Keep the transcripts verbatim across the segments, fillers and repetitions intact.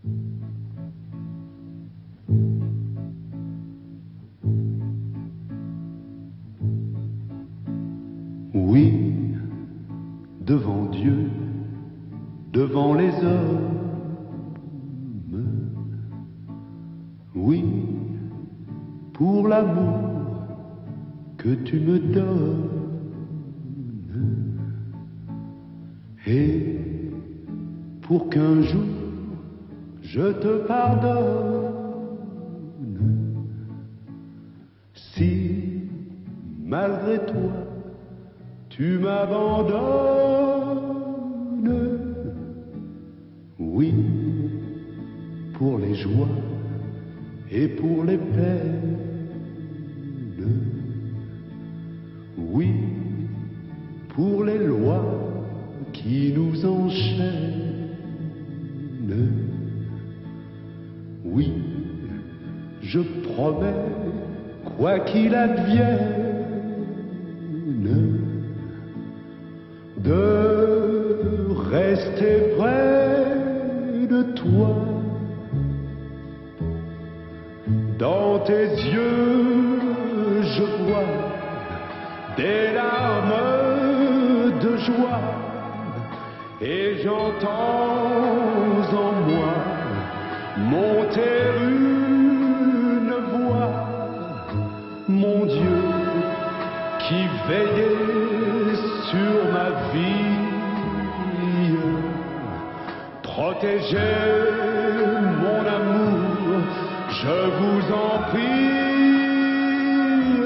Oui, devant Dieu, devant les hommes, oui, pour l'amour que tu me donnes, et pour qu'un jour je te pardonne. Si, malgré toi, tu m'abandonnes, oui, pour les joies et pour les peines, oui, pour les lois qui nous enchaînent, oui, je promets, quoi qu'il advienne, de rester près de toi. Dans tes yeux, je vois des larmes de joie, et j'entends en moi monter une voix. Mon Dieu, qui veillait sur ma vie, protégez mon amour, je vous en prie.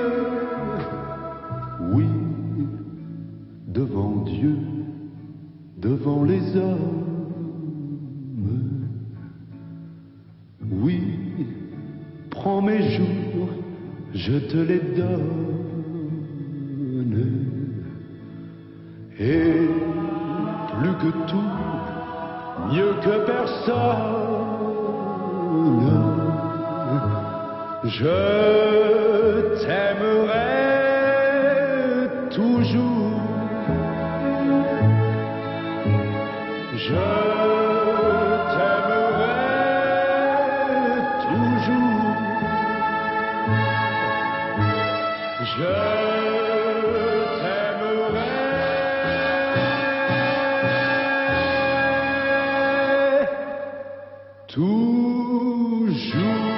Oui, devant Dieu, devant les hommes, oui, prends mes jours, je te les donne, et plus que tout, mieux que personne, je t'aimerai toujours. Je t'aimerai toujours. Je t'aimerai toujours.